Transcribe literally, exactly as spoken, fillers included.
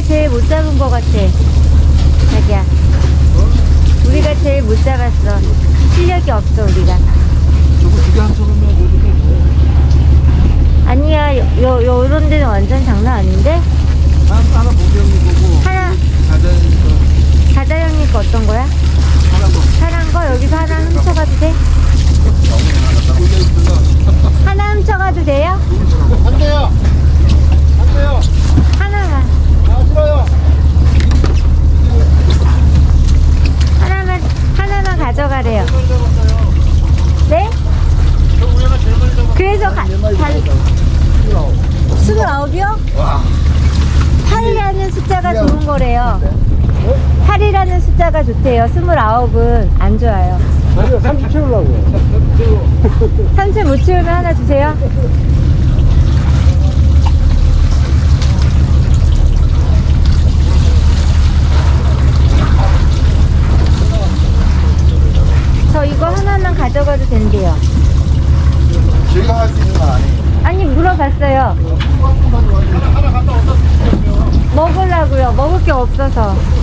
제일 못 잡은 것 같아. 자기야. 우리가 제일 못 잡았어. 실력이 없어, 우리가. 저거 두 개 한 서른면 줘도 돼. 아니야, 요, 요, 요런 데는 완전 장난 아닌데? 하나, 하나 모병이 보고. 하나. 자자연이 거. 자자형님 거 어떤 거야? 하나 거. 파란 거? 여기서 하나 훔쳐가도 돼? 하나 훔쳐가도 돼요? 안 돼요. 안 돼요. 하나만. 아, 싫어요. 하나만, 하나만 가져가래요. 네? 저 우리가 제일 많이 잡았어. 그래서 가, 가, 스물아홉이요? 와. 팔이라는 숫자가 좋은 거래요. 팔이라는 숫자가 좋대요. 스물아홉은 안 좋아요. 아니요, 삼십 채우려고요. 삼십 못 채우면 하나 주세요. 저 이거 하나만 가져가도 된대요. 저희가 할 수 있는 건 아니에요. 아니, 물어봤어요. 하나, 하나 갖다 어디다 쓰세요? 먹으려고요. 먹을 게 없어서.